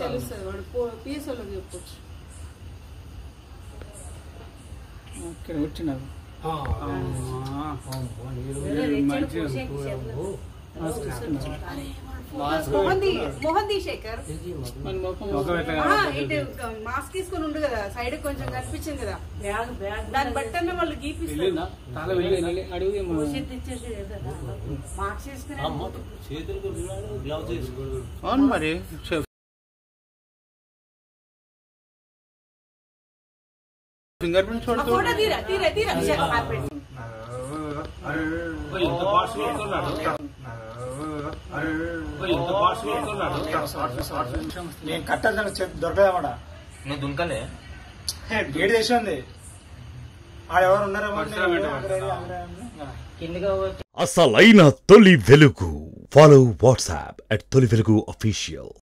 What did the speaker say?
తెలుస్తుంది వాడు పిఎస్ఓలోకి చెప్పొచ్చు. ఓకే వచ్చినారు మోహన్ శేఖర్ ఇటు మాస్క్ తీసుకొని ఉండు కదా, సైడ్ కొంచెం కనిపించింది కదా, దాన్ని బట్టి వాళ్ళు గీపిస్తారు. మరి ఫింగర్ ప్రింట్ నేను కట్టాల్సిన దొరకదన్నమాట. నువ్వు దుంకలే గేట్ చేసి ఉంది ఆడెవరు ఉన్నారేమో. అసలైన తొలి వెలుగు. ఫాలో వాట్సాప్ @తొలివెలుగు official.